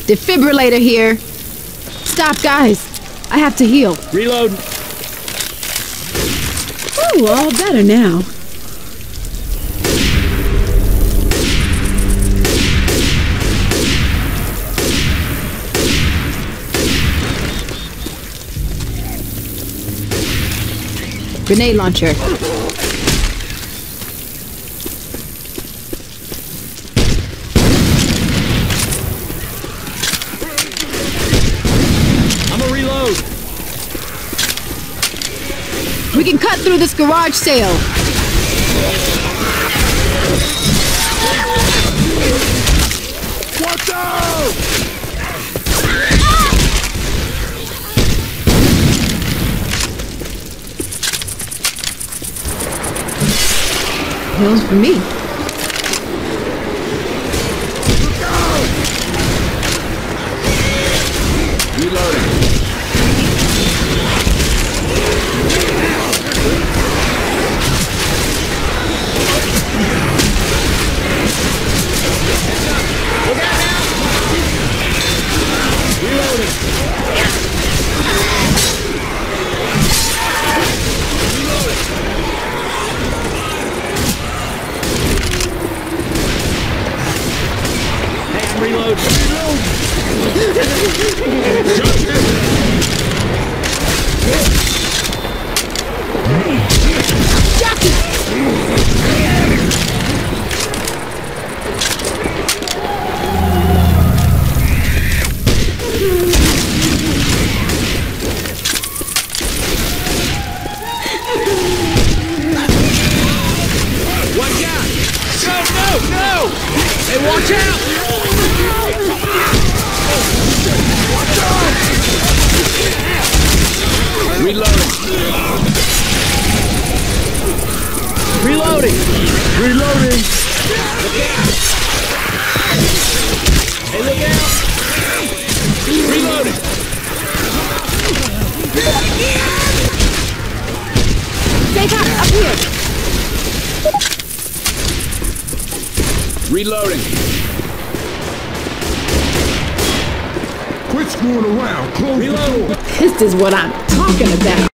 Defibrillator here. Stop, guys. I have to heal. Reload. Ooh, all better now. Grenade launcher. I'ma reload. We can cut through this garage sale. Watch out! Hills for me. Reloading. Look out now! Reloading. Reload. Watch out! No! Hey, watch out! Reloading. Reloading. Reloading. Look out. Hey, look out. Reloading. Stay back, up here. Reloading. Quit screwing around. Close the door. This is what I'm talking about.